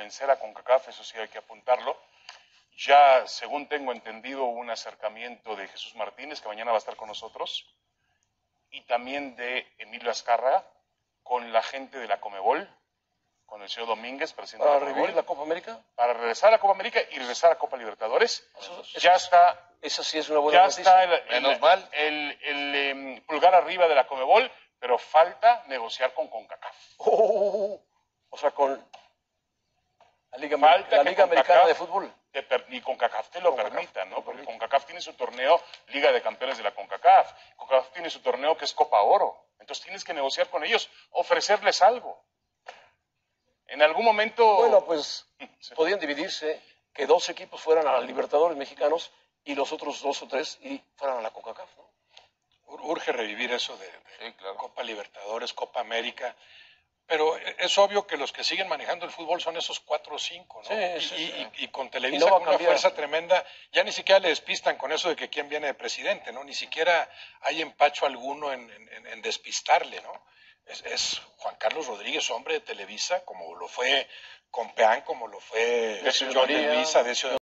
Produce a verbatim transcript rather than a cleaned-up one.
convencer a CONCACAF, eso sí hay que apuntarlo. Ya, según tengo entendido, hubo un acercamiento de Jesús Martínez, que mañana va a estar con nosotros, y también de Emilio Azcárraga, con la gente de la Conmebol, con el señor Domínguez, presidente ¿Para de la revivir Conmebol, la Copa América? para regresar a la Copa América y regresar a Copa Libertadores. Eso, ya eso, está, esa sí es una buena ya noticia. está el, el, Menos mal. el, el, el pulgar arriba de la Conmebol, pero falta negociar con CONCACAF. Oh, o sea, con la Liga, Falta la que Liga Americana CONCACAF de Fútbol. Te per, y CONCACAF te lo CONCACAF permita, ¿no? te Porque permite. CONCACAF tiene su torneo Liga de Campeones de la CONCACAF. CONCACAF tiene su torneo que es Copa Oro. Entonces tienes que negociar con ellos, ofrecerles algo. En algún momento... Bueno, pues sí. podían dividirse, que dos equipos fueran a la Libertadores mexicanos y los otros dos o tres y fueran a la CONCACAF, ¿no? Urge revivir eso de, de Sí, claro. Copa Libertadores, Copa América, pero es obvio que los que siguen manejando el fútbol son esos cuatro o cinco, ¿no? Sí, y, sí, y- sí. y- y con Y Televisa no va a con una cambiar. fuerza tremenda, ya ni siquiera le despistan con eso de que quién viene de presidente, ¿no? Ni siquiera hay empacho alguno en, en- en despistarle, ¿no? Es, es Juan Carlos Rodríguez, hombre de Televisa, como lo fue Compeán, como lo fue Decio John de María. Luisa, Decio